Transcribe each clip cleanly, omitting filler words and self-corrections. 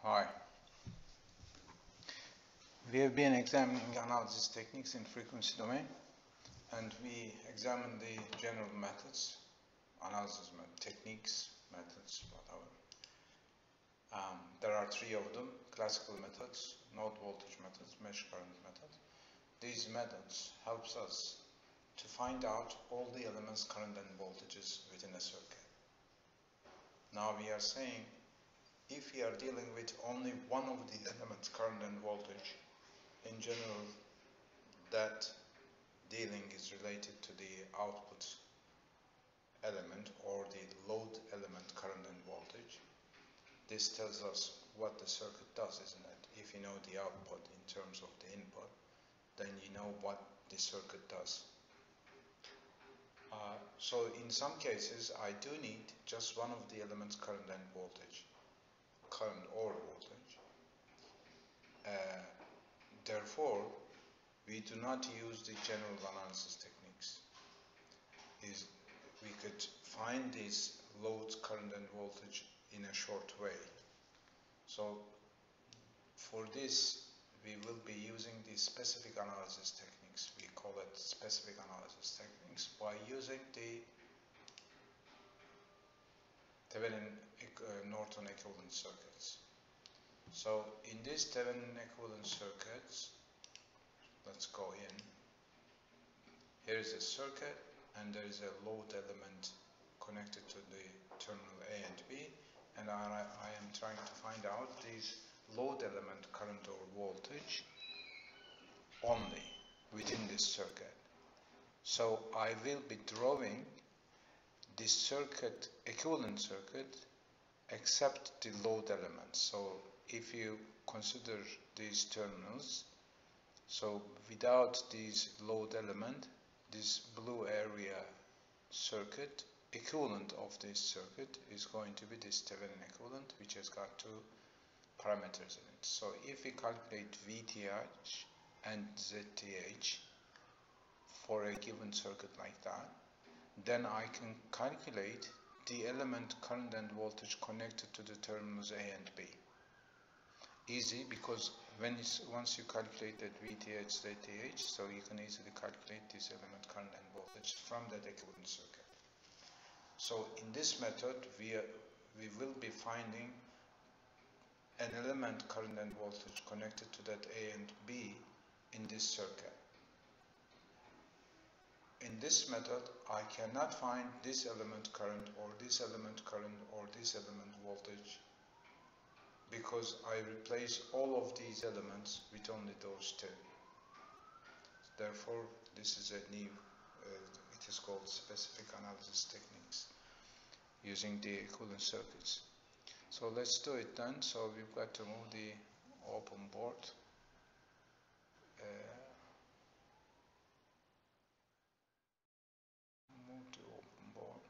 Hi. We have been examining analysis techniques in frequency domain, and we examined the general methods, analysis techniques, methods, whatever. There are three of them: classical methods, node voltage methods, mesh current method. These methods helps us to find out all the elements, current and voltages within a circuit. Now we are saying, if we are dealing with only one of the elements, current and voltage, in general, that dealing is related to the output element or the load element, current and voltage. This tells us what the circuit does, isn't it? If you know the output in terms of the input, then you know what the circuit does. So in some cases, I do need just one of the elements, current and voltage, current or voltage. Therefore, we do not use the general analysis techniques. We could find these loads, current and voltage in a short way. So for this, we will be using the specific analysis techniques. We call it specific analysis techniques by using the Thevenin Norton equivalent circuits. So in these Thevenin equivalent circuits, let's go in. Here is a circuit, and there is a load element connected to the terminal A and B, and I am trying to find out these load element, current or voltage, only within this circuit. So I will be drawing this circuit, equivalent circuit, except the load element. So if you consider these terminals, so without this load element, this blue area circuit, equivalent of this circuit is going to be this Thevenin equivalent, which has got two parameters in it. So if we calculate VTH and ZTH for a given circuit like that, then I can calculate the element, current and voltage connected to the terminals A and B. Easy, because once you calculate that VTH, ZTH, so you can easily calculate this element, current and voltage from that equivalent circuit. So in this method, we will be finding an element, current and voltage connected to that A and B in this circuit. In this method, I cannot find this element current or this element current or this element voltage, because I replace all of these elements with only those two. Therefore, this is a new, it is called specific analysis techniques using the equivalent circuits. So let's do it then. So we've got to move the open board. Move to open board.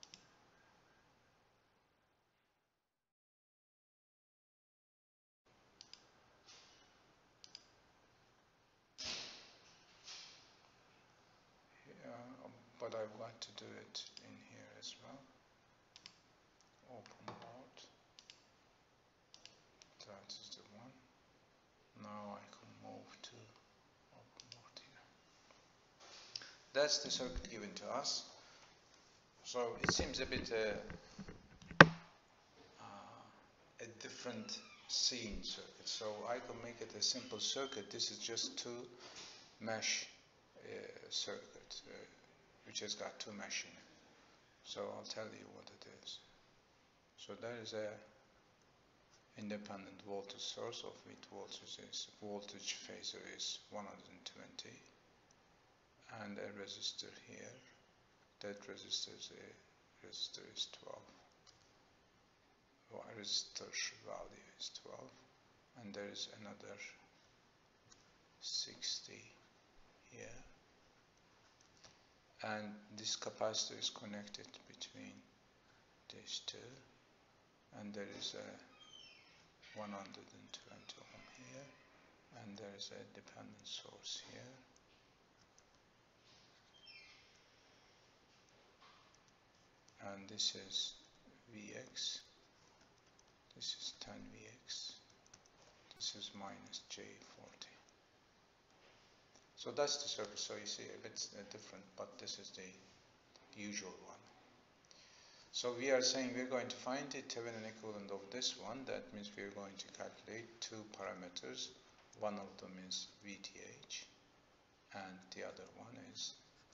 But I've got to do it in here as well. Open board. That is the one. Now I can move to open board here. That's the circuit given to us. So it seems a bit a different scene circuit. So I can make it a simple circuit. This is just two mesh circuit, which has got two mesh in it. So I'll tell you what it is. So there is a independent voltage source of which voltage phasor is 120, and a resistor here. That resistor is 12. Resistor value is 12, and there is another 60 here, and this capacitor is connected between these two, and there is a 120 ohm here, and there is a dependent source here, and this is Vx, this is 10 Vx, This is minus J40. So that's the circuit. So you see a bit different, but this is the usual one. So we are saying we're going to find the Thevenin equivalent of this one. That means we're going to calculate two parameters. One of them is VTH and the other one is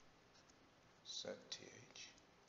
ZTH.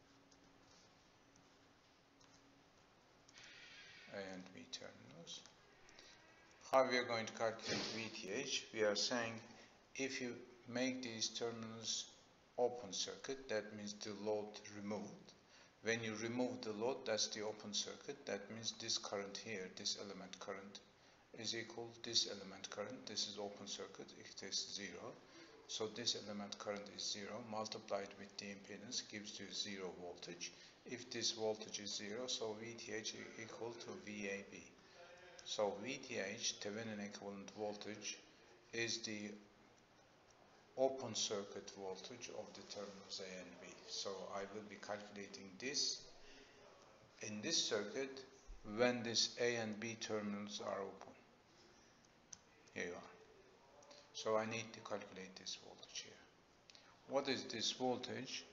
A and B terminals. How we are going to calculate VTH? We are saying if you make these terminals open circuit, that means the load removed. When you remove the load, that's the open circuit. That means this current here, this element current, is equal to this element current. This is open circuit, it is 0. So this element current is 0, multiplied with the impedance gives you 0 voltage. If this voltage is 0, so VTH is equal to VAB. So VTH, Thevenin equivalent voltage, is the open circuit voltage of the terminals A and B. So I will be calculating this in this circuit when this A and B terminals are open. Here you are. So I need to calculate this voltage here. What is this voltage?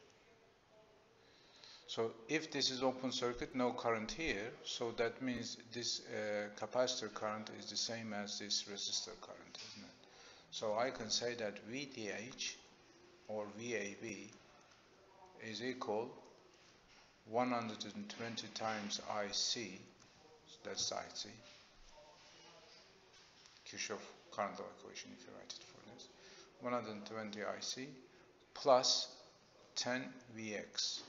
So if this is open circuit, no current here, so that means this capacitor current is the same as this resistor current, isn't it? So I can say that VTH or VAB is equal 120 times IC, that's IC, Kirchhoff current law equation if you write it for this, 120 IC plus 10 Vx.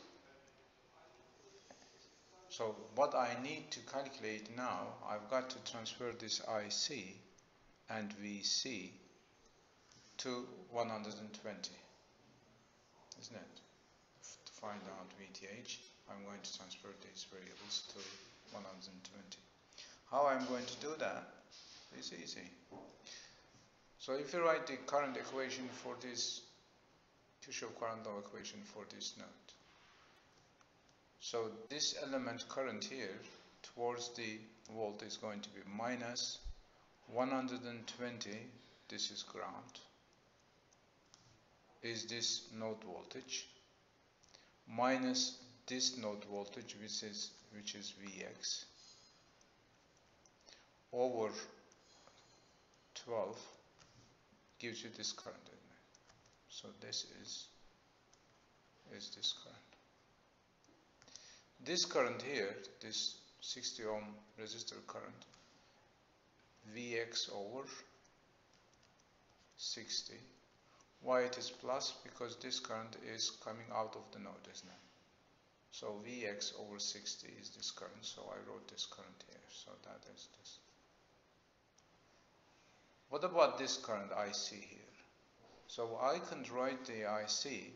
So what I need to calculate now, I've got to transfer this IC and VC to 120, isn't it? To find out VTH, I'm going to transfer these variables to 120. How I'm going to do that is easy. So if you write the current equation for this, Kirchhoff current law equation for this node. So this element current here towards the volt is going to be minus 120, this is ground, is this node voltage, minus this node voltage which is Vx, over 12 gives you this current. So this is this current. This current here, this 60 ohm resistor current, Vx over 60. Why it is plus? Because this current is coming out of the node, isn't it? So Vx over 60 is this current, so I wrote this current here, so that is this. What about this current IC here? So I can write the IC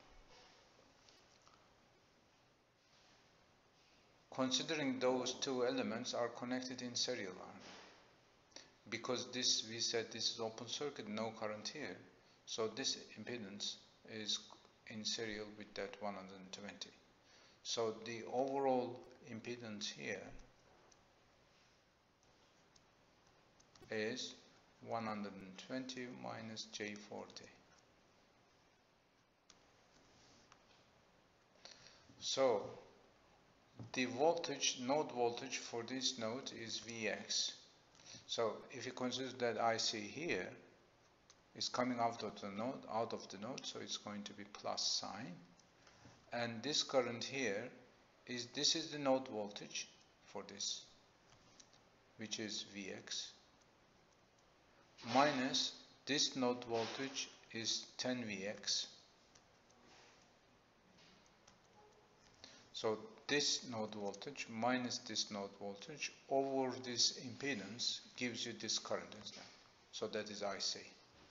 considering those two elements are connected in serial line. Because this, we said this is open circuit, no current here. So this impedance is in serial with that 120. So the overall impedance here is 120 minus J40. So the voltage, node voltage for this node is Vx. So if you consider that IC here is coming out of the node, so it's going to be plus sign. And this current here is, this is the node voltage for this, which is Vx, minus this node voltage is 10 Vx. So this node voltage minus this node voltage over this impedance gives you this current, isn't it? So that is IC.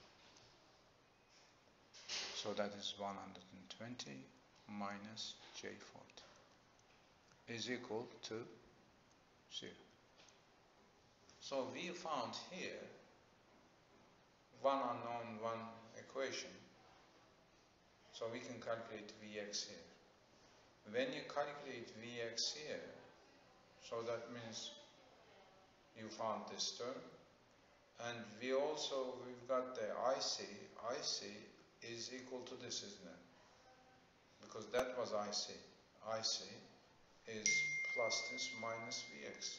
So that is 120 minus J40 is equal to 0. So we found here one unknown, one equation. So we can calculate Vx here. When you calculate Vx here, so that means you found this term, And we've got the IC. IC is equal to this, isn't it? Because that was IC. IC is plus this minus Vx.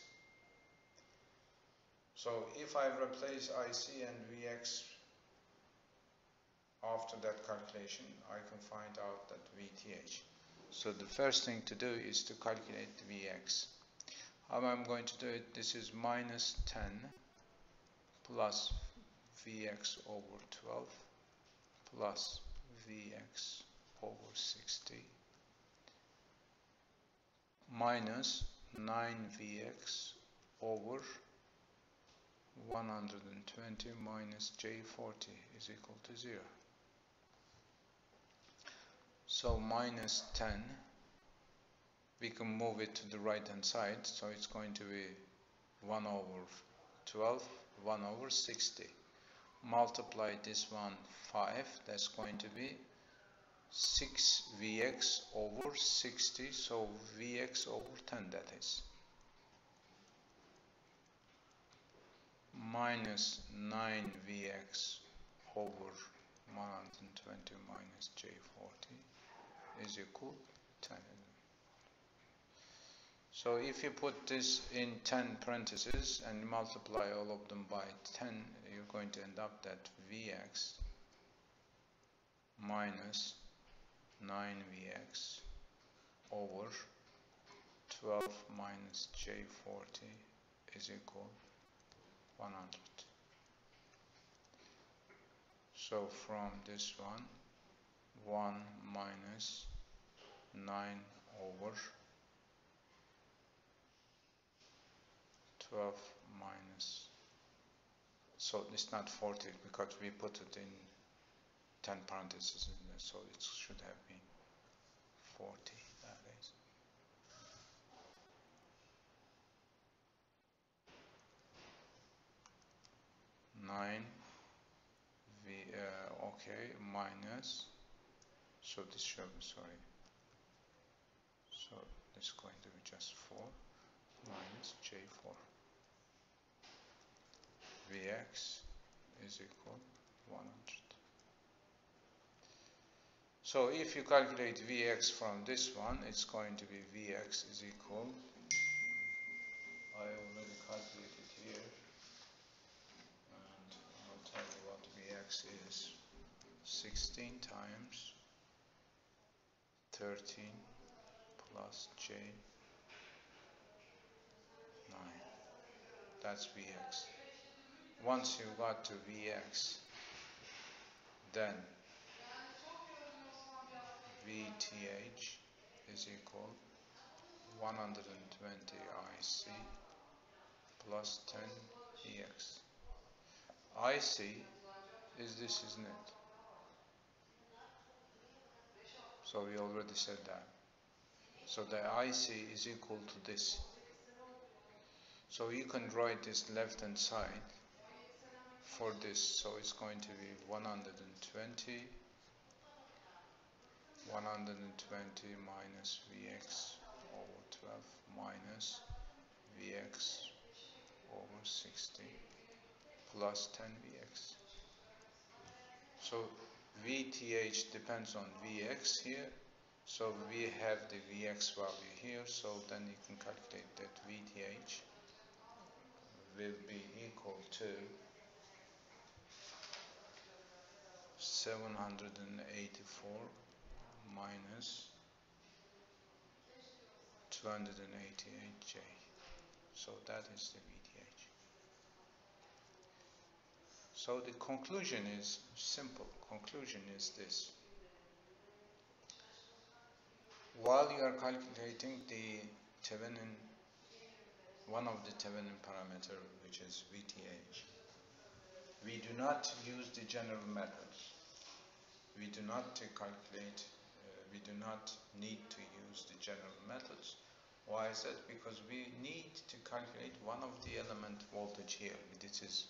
So if I replace IC and Vx after that calculation, I can find out that Vth. So the first thing to do is to calculate the Vx. How am I going to do it? This is minus 10 plus Vx over 12 plus Vx over 60 minus 9Vx over 120 minus J40 is equal to 0. So minus 10, we can move it to the right hand side, so it's going to be 1 over 12, 1 over 60. Multiply this one 5, that's going to be 6Vx over 60, so Vx over 10 that is. Minus 9Vx over 120 minus J40 is equal to 10. So if you put this in 10 parentheses and multiply all of them by 10, you're going to end up that Vx minus 9Vx over 12 minus J40 is equal 100. So from this one, 1 minus 9 over 12 minus, so it's not 40 because we put it in 10 parentheses in there, so it should have been 40, that is. Okay, minus, so this should be, sorry, so this is going to be just 4 minus J4. Vx is equal 100. So if you calculate Vx from this one, it's going to be Vx is equal, I already calculated here, and I'll tell you what Vx is. 16 times 13 plus J 9. That's Vx. Once you got to Vx, then Vth is equal 120 IC plus 10 Ex. IC is this, isn't it? So we already said that. So the IC is equal to this. So you can write this left hand side for this. So it's going to be 120 minus Vx over 12 minus Vx over 60 plus 10 Vx. So Vth depends on Vx here. So we have the Vx value here. So then you can calculate that Vth will be equal to 784 minus 288J. So that is the Vth. So the conclusion is simple. Conclusion is this. While you are calculating the Thevenin, one of the Thevenin parameter, which is Vth, we do not use the general methods. We do not calculate, we do not need to use the general methods. Why is that? Because we need to calculate one of the element voltage here. This is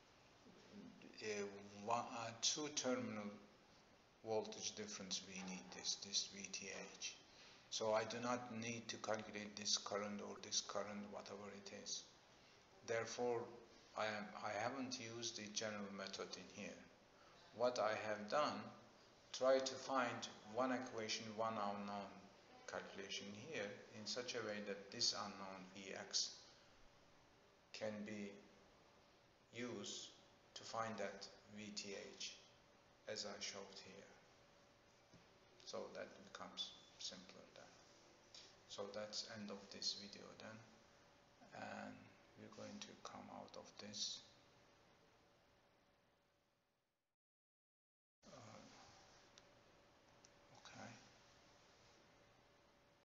a two terminal voltage difference. We need this Vth. So I do not need to calculate this current or this current, whatever it is. Therefore, I haven't used the general method in here. What I have done, try to find one equation, one unknown calculation here in such a way that this unknown Vx can be used to find that VTH as I showed here. So that becomes simpler then. So that's end of this video then, and we're going to come out of this.